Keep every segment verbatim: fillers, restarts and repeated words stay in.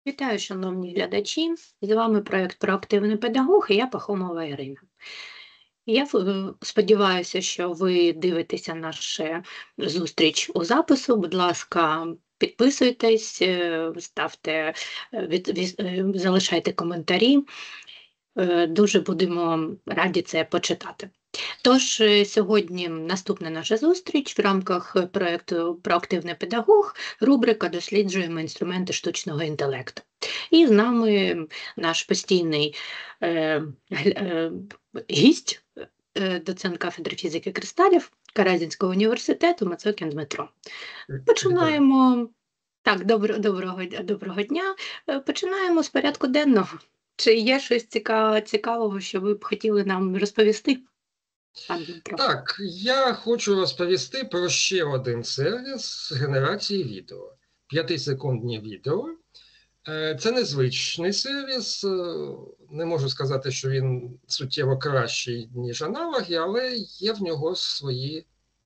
Вітаю, шановні глядачі! З вами проєкт «Проактивний педагог» і я Пахомова Ірина. Я е, сподіваюся, що ви дивитеся нашу зустріч у запису. Будь ласка, підписуйтесь, е, ставте, е, від, від, е, залишайте коментарі. Е, Дуже будемо раді це почитати. Тож е, сьогодні наступна наша зустріч в рамках проєкту «Проактивний педагог», рубрика «Досліджуємо інструменти штучного інтелекту». І з нами наш постійний е, е, гість, е, доцент кафедри фізики кристалів Каразінського університету Мацокін Дмитро. Починаємо. Так, добро, доброго, доброго дня. Е, Починаємо з порядку денного. Чи є щось цікавого, цікавого, що ви б хотіли нам розповісти? Пан Дмитро. Так, я хочу розповісти про ще один сервіс генерації відео. П'ятисекундні відео. Це незвичний сервіс, не можу сказати, що він суттєво кращий, ніж аналоги, але є в нього свої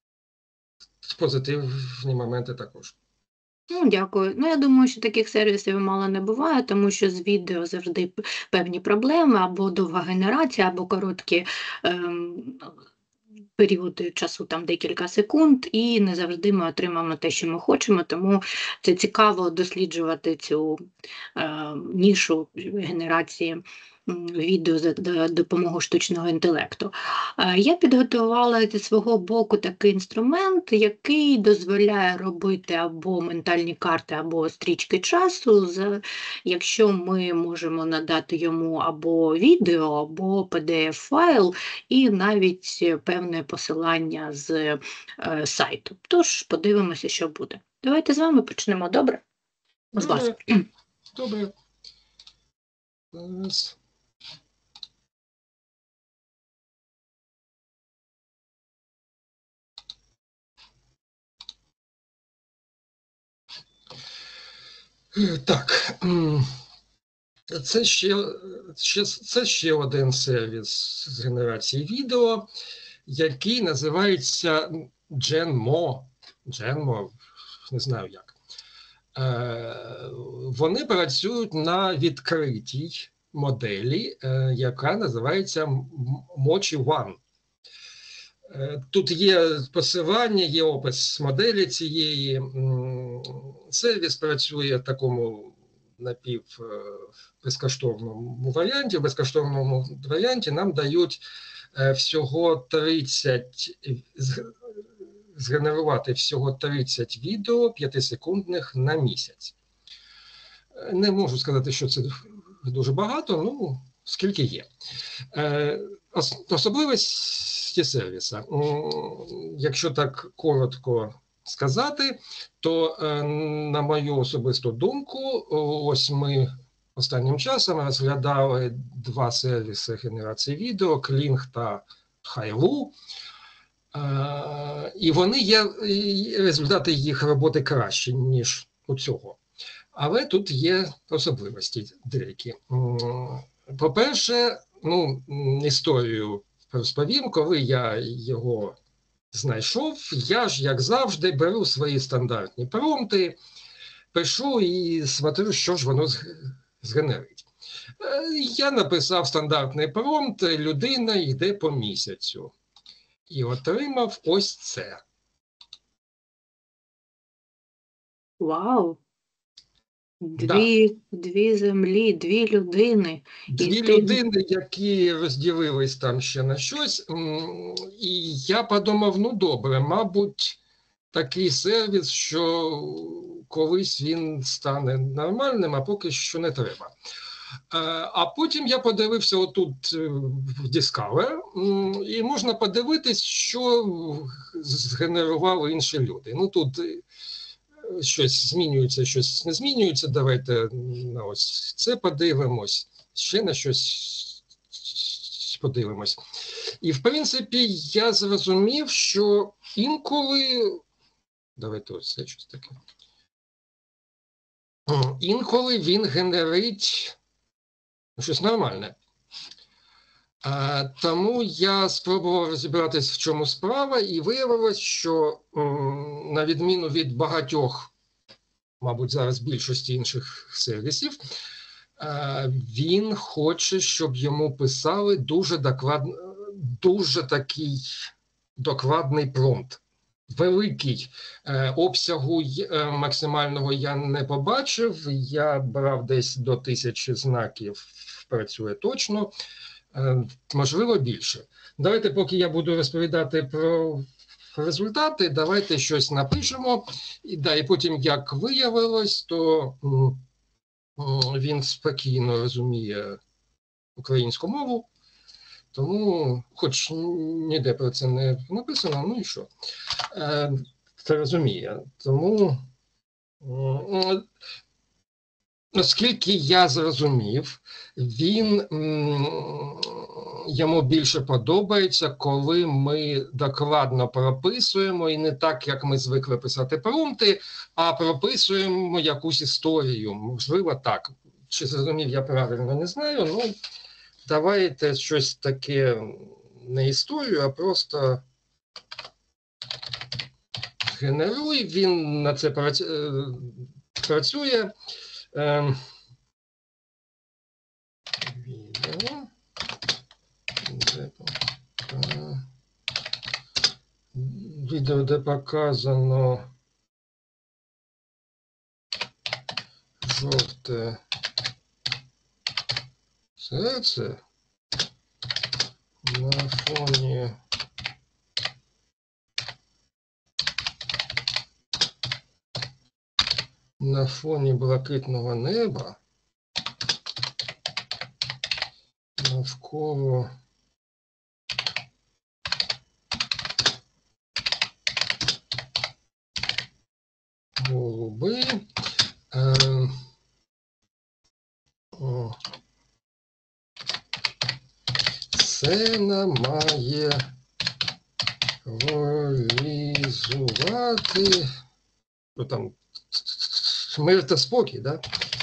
позитивні моменти також. Ну, дякую. Ну, я думаю, що таких сервісів мало не буває, тому що з відео завжди певні проблеми, або довга генерація, або короткі ем, періоди часу, там декілька секунд, і не завжди ми отримаємо те, що ми хочемо, тому це цікаво досліджувати цю е, нішу генерації відео за допомогою штучного інтелекту. Я підготувала зі свого боку такий інструмент, який дозволяє робити або ментальні карти, або стрічки часу, якщо ми можемо надати йому або відео, або пі ді еф-файл, і навіть певне посилання з сайту. Тож подивимося, що буде. Давайте з вами почнемо, добре? З вас. Добре. Так, це ще, ще, це ще один сервіс з генерації відео, який називається Genmo. Genmo, не знаю як. Вони працюють на відкритій моделі, яка називається Mochi One. Тут є посилання, є опис моделі цієї. Сервіс працює в такому напівбезкоштовному варіанті. В безкоштовному варіанті нам дають всього тридцять, згенерувати всього тридцять відео п'ятисекундних на місяць. Не можу сказати, що це дуже багато, ну, скільки є. Особливості сервіса, якщо так коротко сказати, то, на мою особисту думку, ось ми останнім часом розглядали два сервіси генерації відео, Kling та Hailu, і вони є, результати їх роботи кращі, ніж у цього. Але тут є особливості деякі. По-перше, ну, історію розповім, коли я його знайшов, я ж, як завжди, беру свої стандартні промпти, пишу і смотрю, що ж воно згенерить. Я написав стандартний промпт «Людина йде по місяцю» і отримав ось це. Вау! Дві, да. дві землі, дві людини. Дві і людини, ти... які розділились там ще на щось. І я подумав, ну добре, мабуть, такий сервіс, що колись він стане нормальним, а поки що не треба. А потім я подивився отут в Discover, і можна подивитись, що згенерували інші люди. Ну тут щось змінюється, щось не змінюється. Давайте на ось це подивимось, ще на щось подивимось. І, в принципі, я зрозумів, що інколи... Давайте ось це щось таке. Інколи він генерить щось нормальне. А, тому я спробував розібратись, в чому справа, і виявилось, що м, на відміну від багатьох мабуть, зараз більшості інших сервісів, він хоче, щоб йому писали дуже докладно, дуже такий докладний промпт. Великий е, обсягу е, максимального я не побачив, я брав десь до тисячі знаків, працює точно, е, можливо більше. Давайте, поки я буду розповідати про результати, давайте щось напишемо, і, да, і потім, як виявилось, то м, він спокійно розуміє українську мову, тому, хоч ніде про це не написано, ну і що, е, це розуміє. Тому, е, наскільки я зрозумів, він, е, йому більше подобається, коли ми докладно прописуємо, і не так, як ми звикли писати промпти, а прописуємо якусь історію. Можливо, так. Чи зрозумів я правильно, не знаю, ну, давайте щось таке, не історію, а просто генеруй, він на це працює. Відео, де, відео, де показано жовте серце на фоні на фоні блакитного неба навколо голуби. Е, о, сцена має реалізувати, ну там мир та спокій, да?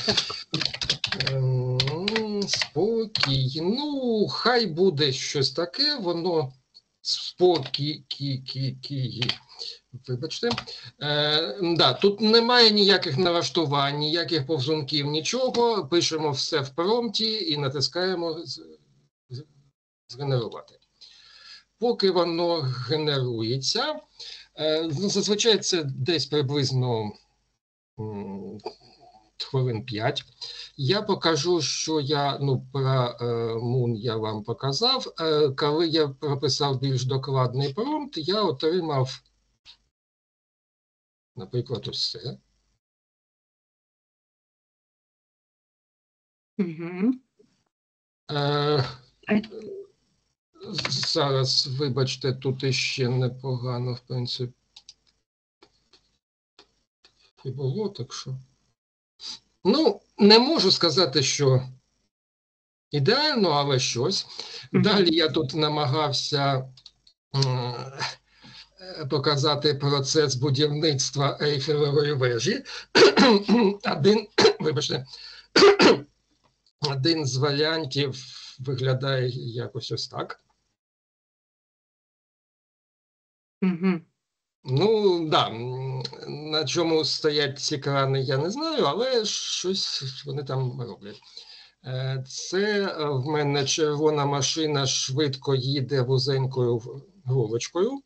Ем, спокій, ну, хай буде щось таке, воно спокій, кі, кі, кі, вибачте. Е, да, тут немає ніяких налаштувань, ніяких повзунків, нічого, пишемо все в промпті і натискаємо згенерувати. Поки воно генерується, е, зазвичай це десь приблизно м, хвилин п'ять. Я покажу, що я, ну, про е, Moon я вам показав. Е, коли я прописав більш докладний промпт, я отримав, наприклад, ось це. Угу. Е, зараз, вибачте, тут іще непогано, в принципі, і було, так що. Ну, не можу сказати, що ідеально, але щось. Mm-hmm. Далі я тут намагався м, показати процес будівництва Ейфелевої вежі. Один, вибачте, один з варіантів виглядає якось ось так. Mm-hmm. Ну, да, на чому стоять ці крани, я не знаю, але щось вони там роблять. Це в мене червона машина швидко їде вузенькою голочкою.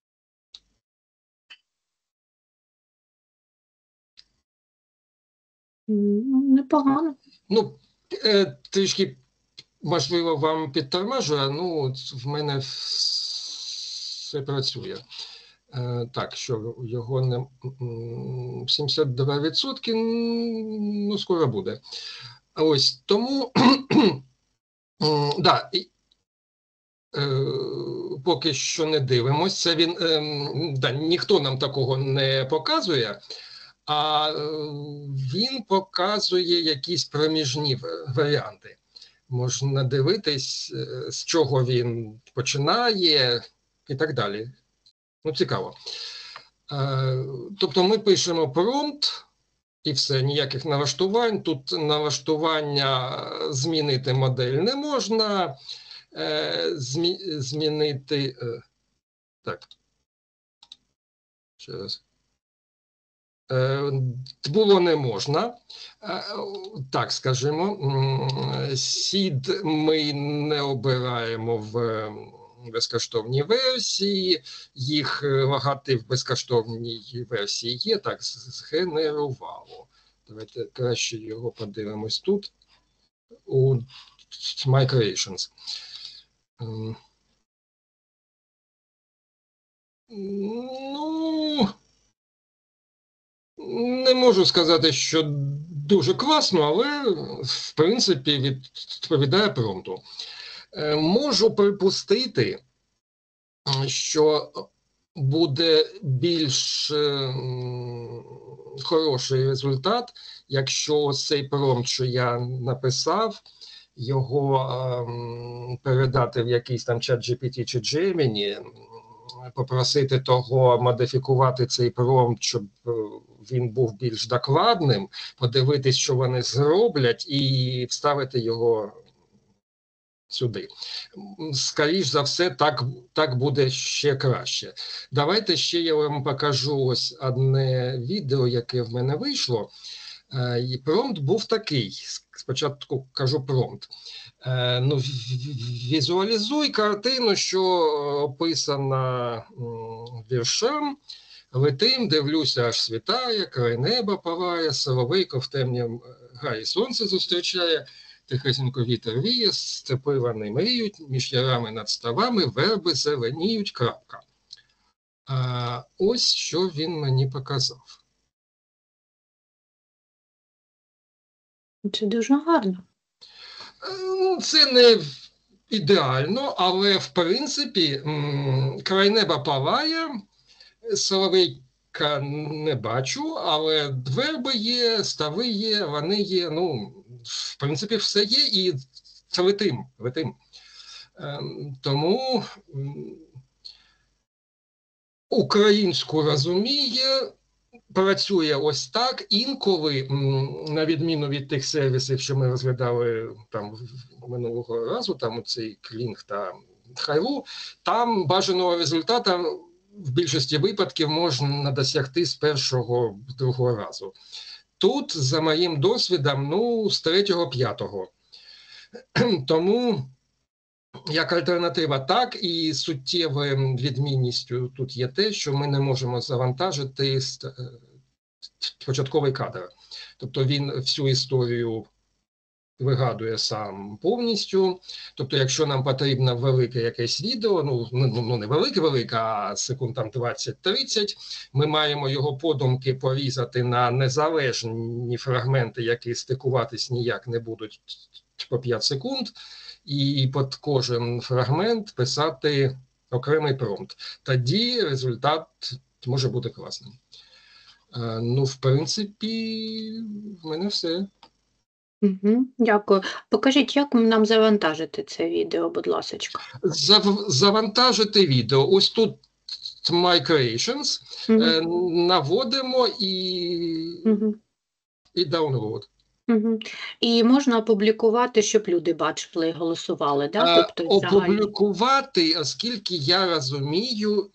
Непогано. Ну, трішки, можливо, вам підтормажує, ну, в мене все працює. Так, що його не сімдесят два відсотки, ну, скоро буде. Ось, тому, да, і, е, поки що не дивимося, це він, е, да, ніхто нам такого не показує, а е, він показує якісь проміжні варіанти. Можна дивитись, з чого він починає і так далі. Ну, цікаво. Е, тобто ми пишемо промпт, і все, ніяких налаштувань. Тут налаштування змінити модель не можна. Змі, змінити... Так. Ще раз. було не можна, так скажімо. Сід ми не обираємо в безкоштовній версії, їх логотип в безкоштовній версії є, так, згенерувало. Давайте краще його подивимось тут, у My Creations. Ну, не можу сказати, що дуже класно, але, в принципі, відповідає промпту. Можу припустити, що буде більш хороший результат, якщо цей промпт, що я написав, його передати в якийсь там чат джі пі ті чи Gemini, попросити того модифікувати цей промпт, щоб він був більш докладним, подивитись, що вони зроблять, і вставити його сюди. Скоріш за все, так, так буде ще краще. Давайте ще я вам покажу ось одне відео, яке в мене вийшло. І промпт був такий. Спочатку кажу промпт. Ну, візуалізуй картину, що описана віршем. Летим, дивлюся, аж світає, край неба палає, соловейко в темнім гаї сонце зустрічає, тихесенько вітер віє, степи вони мріють, між ярами над ставами верби зеленіють, крапка. А ось що він мені показав. Це дуже гарно. Це не ідеально, але, в принципі, край неба палає, соловейка не бачу, але верби є, стави є, вони є, ну, в принципі, все є, і це летим, летим. Тому українську розуміє, працює ось так, інколи, на відміну від тих сервісів, що ми розглядали там минулого разу, там оцей Клінг та Хайлу, там бажаного результату в більшості випадків можна досягти з першого, другого разу. Тут, за моїм досвідом, ну, з третього, п'ятого. Тому, як альтернатива, так, і суттєвою відмінністю тут є те, що ми не можемо завантажити початковий кадр. Тобто він всю історію вигадує сам повністю. Тобто, якщо нам потрібно велике якесь відео, ну, ну не велике-велике, а секунд там двадцять-тридцять, ми маємо його подумки порізати на незалежні фрагменти, які стикуватись ніяк не будуть по п'ять секунд, і під кожен фрагмент писати окремий промпт. Тоді результат може бути класним. Ну, в принципі, в мене все. Угу, дякую. Покажіть, як нам завантажити це відео, будь ласка. Зав, завантажити відео. Ось тут My Creations. Угу. Е, наводимо і, угу. і download. Угу. І можна опублікувати, щоб люди бачили і голосували, да? Тобто, е, опублікувати, оскільки я розумію,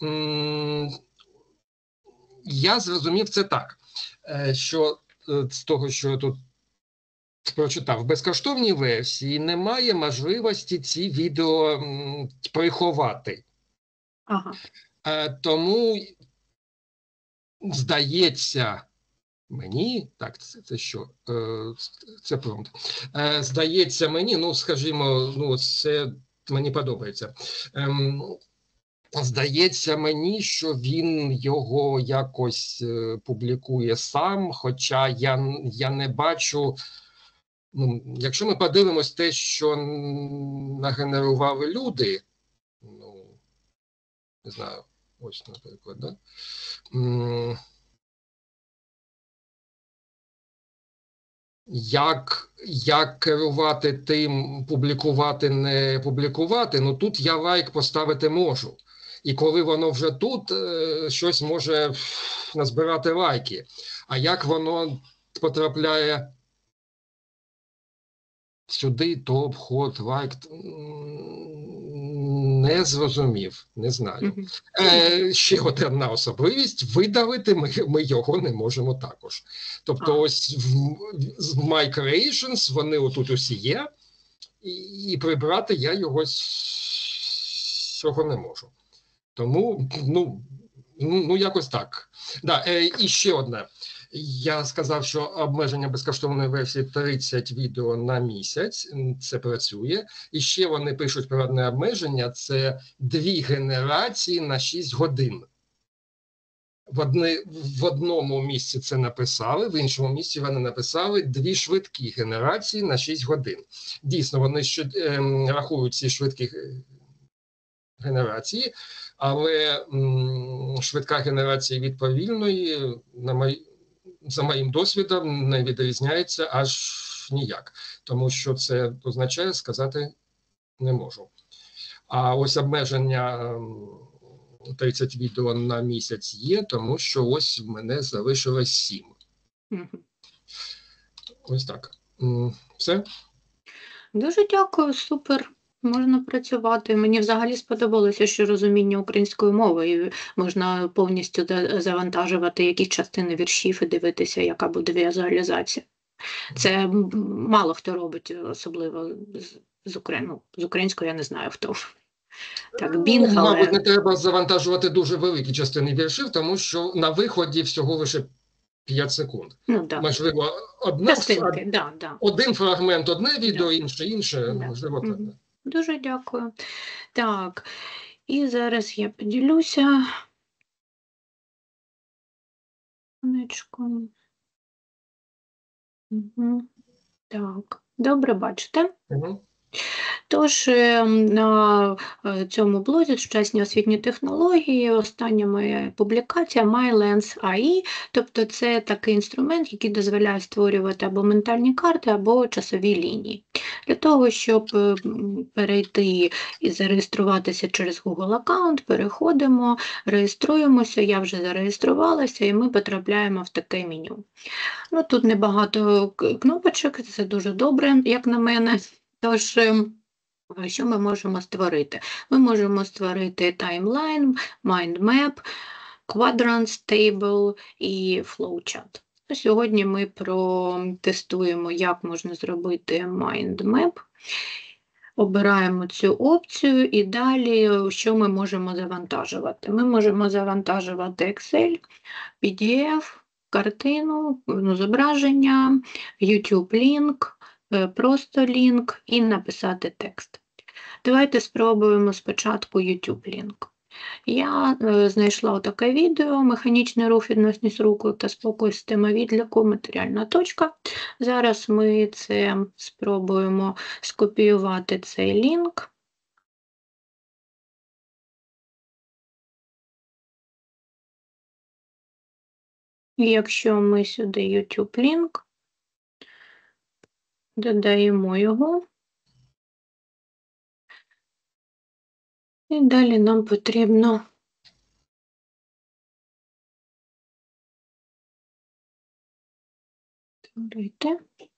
я зрозумів це так, що з того, що тут прочитав, в безкоштовній версії немає можливості ці відео м, приховати. Ага. Тому, здається, мені, так, це, це що? Це промпт. Здається мені, ну, скажімо, ну, це мені подобається. Здається мені, що він його якось публікує сам, хоча я, я не бачу. Ну, якщо ми подивимось те, що нагенерували люди, ну, не знаю, ось, наприклад, да? Як, як керувати тим, публікувати, не публікувати, ну тут я лайк поставити можу. І коли воно вже тут, щось може назбирати лайки. А як воно потрапляє сюди, топ, ход, лайк, не зрозумів, не знаю. Мгм. Е, ще одна особливість, видалити ми, ми його не можемо також. Тобто А, ось в, в My Creations вони отут усі є, і, і прибрати я його з цього не можу. Тому, ну, ну, ну якось так. Да, е, і ще одне. Я сказав, що обмеження безкоштовної версії тридцять відео на місяць, це працює. І ще вони пишуть про одне обмеження, це дві генерації на шість годин. В, одне, в одному місці це написали, в іншому місці вони написали дві швидкі генерації на шість годин. Дійсно, вони ще, е, рахують ці швидкі генерації, але м, швидка генерація від повільної, на мої, за моїм досвідом, не відрізняється аж ніяк. Тому що це означає, сказати не можу. А ось обмеження тридцять відео на місяць є, тому що ось в мене залишилось сім. мгм. Ось так. Все? Дуже дякую, супер. Можна працювати. Мені взагалі сподобалося, що розуміння української мови, і можна повністю за- завантажувати якісь частини віршів і дивитися, яка буде візуалізація. Це м, мало хто робить, особливо з, з, Украї- ну, з українською я не знаю хто. Так, Ну, Bing, мабуть, не але треба завантажувати дуже великі частини віршів, тому що на виході всього лише п'ять секунд. ну да, Можливо, одна, частинки, да, да, один фрагмент, одне відео, да, інше, інше, да. можливо, так. Мгм. Дуже дякую. Так, і зараз я поділюся. Сонечко. Мгм. Так, добре бачите. Угу. Тож е, на е, цьому блозі сучасні освітні технології, остання моя публікація MyLens.ей, тобто це такий інструмент, який дозволяє створювати або ментальні карти, або часові лінії. Для того, щоб е, м, перейти і зареєструватися через Google аккаунт, переходимо, реєструємося, я вже зареєструвалася, і ми потрапляємо в таке меню. Ну, тут небагато к- кнопочок, це дуже добре, як на мене. Тож, ем, що ми можемо створити? Ми можемо створити таймлайн, mindmap, quadrants, table і flowchart. Сьогодні ми протестуємо, як можна зробити mindmap. Обираємо цю опцію і далі, що ми можемо завантажувати. Ми можемо завантажувати Excel, пі ді еф, картину, ну, зображення, YouTube лінк, е, просто лінк і написати текст. Давайте спробуємо спочатку YouTube лінк. Я е, знайшла таке відео «Механічний рух, відносність руху та спокій, система відліку, матеріальна точка». Зараз ми це спробуємо скопіювати цей лінк. І якщо ми сюди YouTube лінк, додаємо його, і далі нам потрібно створити.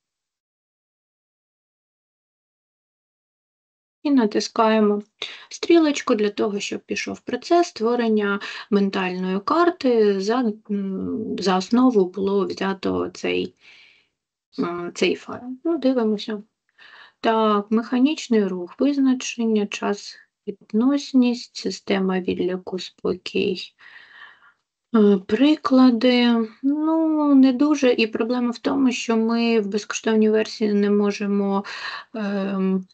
І натискаємо стрілочку для того, щоб пішов процес створення ментальної карти. За, м, за основу було взято цей, м, цей файл. Ну, дивимося. Так, механічний рух, визначення, час, відносність, система відліку, спокій. Е, Приклади, ну, не дуже. І проблема в тому, що ми в безкоштовній версії не можемо ем,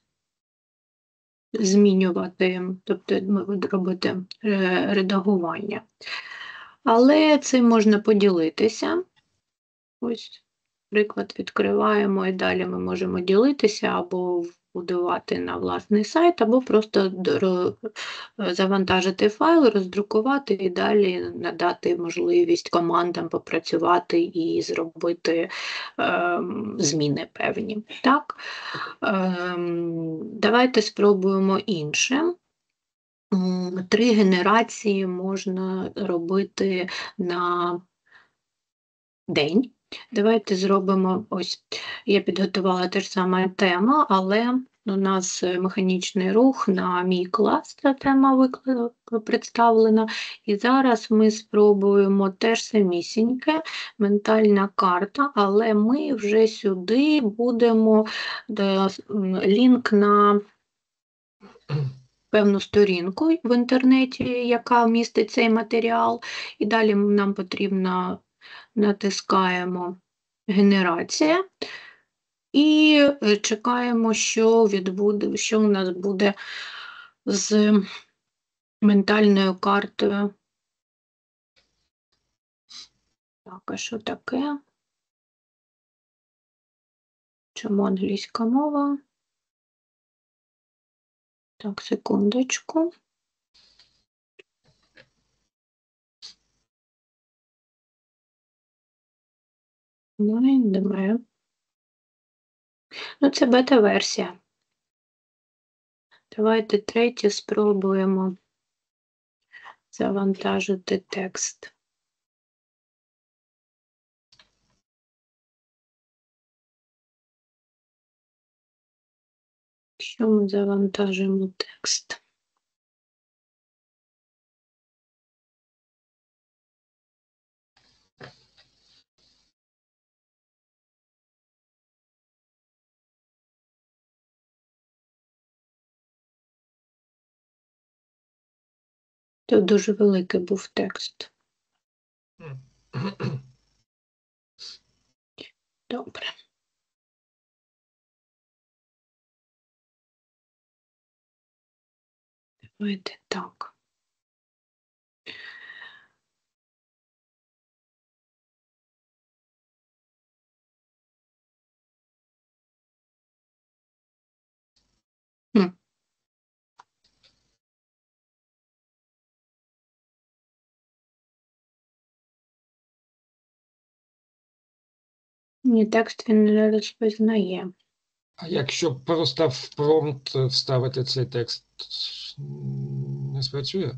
змінювати, тобто м, робити е, редагування. Але цим можна поділитися. Ось приклад відкриваємо і далі ми можемо ділитися або вбудувати на власний сайт, або просто дро- завантажити файл, роздрукувати і далі надати можливість командам попрацювати і зробити ем, зміни певні. Так? Ем, давайте спробуємо інше. М, Три генерації можна робити на день. Давайте зробимо ось, я підготувала те ж саме тема, але У нас е, механічний рух на мій клас, ця тема викла- представлена. І зараз ми спробуємо теж самісіньке, ментальна карта, але ми вже сюди будемо де, м, лінк на певну сторінку в інтернеті, яка містить цей матеріал. І далі нам потрібно натискаємо генерація. І е, чекаємо, що відбуде, що у нас буде з ментальною картою. Так, а що таке? Чому англійська мова? Так, секундочку. Mind. Ну, це бета-версія. Давайте третє спробуємо завантажити текст. Що ми завантажимо текст? Тут дуже великий був текст. Добре. Давайте так. Хм. Ні, текст він не розпізнає. А якщо просто в промпт вставити цей текст, не спрацює?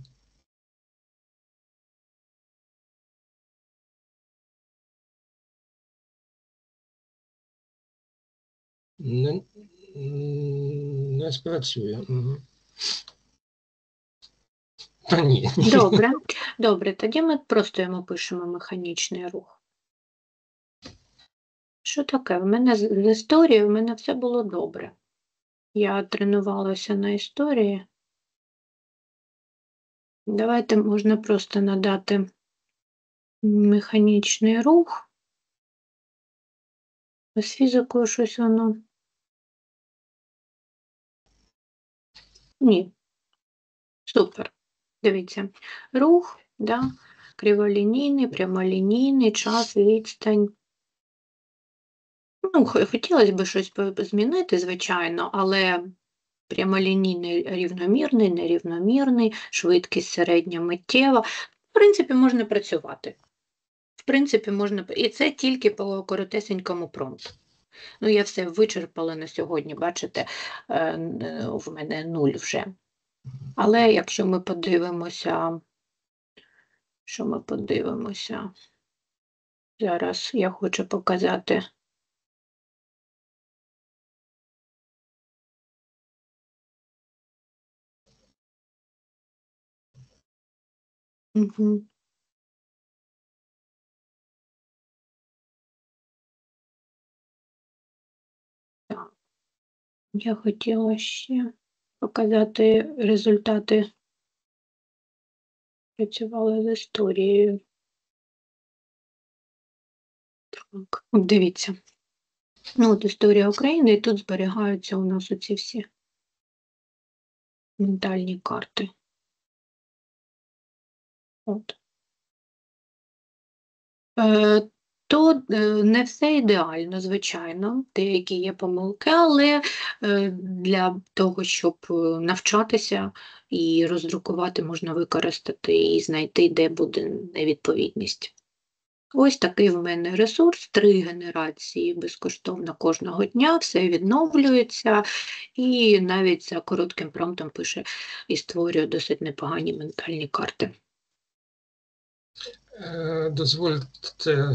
Не, не спрацює. Угу. Та ні. Добре, добре, тоді ми просто йому пишемо механічний рух. Що таке? В мене з з історією в мене все було добре. Я тренувалася на історії. Давайте можна просто надати механічний рух. З фізикою щось воно. Ні. Супер. Дивіться. Рух, да, криволінійний, прямолінійний, час, відстань. Ну, хо- хотілося б щось по- змінити, звичайно, але прямолінійний рівномірний, нерівномірний, швидкість середня миттєва. В принципі, можна працювати. В принципі, можна. І це тільки по коротесенькому промпту. Ну, я все вичерпала на сьогодні, бачите, е, е, в мене нуль вже. Але якщо ми подивимося, що ми подивимося, зараз я хочу показати. Угу. Так, я хотіла ще показати результати. Працювала з історією. Так, от дивіться. Ну, от історія України, і тут зберігаються у нас оці всі ментальні карти. От. Е, то е, не все ідеально, звичайно, деякі є помилки, але е, для того, щоб е, навчатися і роздрукувати, можна використати і знайти, де буде невідповідність. Ось такий в мене ресурс, три генерації безкоштовно кожного дня, все відновлюється, і навіть за коротким промптом пише і створює досить непогані ментальні карти. Е, Дозвольте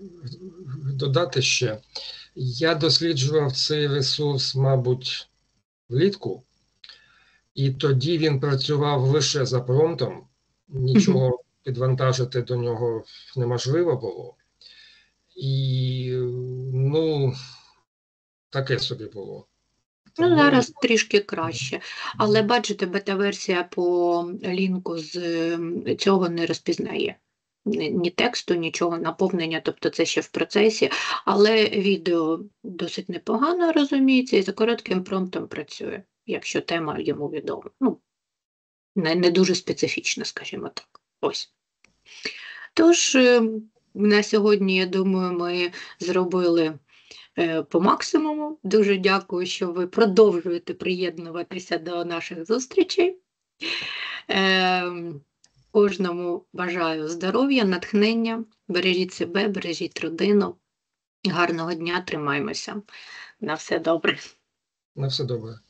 додати ще. Я досліджував цей ресурс, мабуть, влітку. І тоді він працював лише за промптом, нічого підвантажити до нього неможливо було. І, ну, таке собі було. Ну, Тому зараз трішки краще. Але бачите, бета-версія по лінку з ем, цього не розпізнає. Ні ні тексту, нічого, наповнення, тобто це ще в процесі. Але відео досить непогано розуміється і за коротким промптом працює, якщо тема йому відома. Ну, не, не дуже специфічна, скажімо так. Ось. Тож, ем, на сьогодні, я думаю, ми зробили е, по максимуму. Дуже дякую, що ви продовжуєте приєднуватися до наших зустрічей. Ем, Кожному бажаю здоров'я, натхнення, бережіть себе, бережіть родину. Гарного дня, тримаймося. На все добре. на все добре.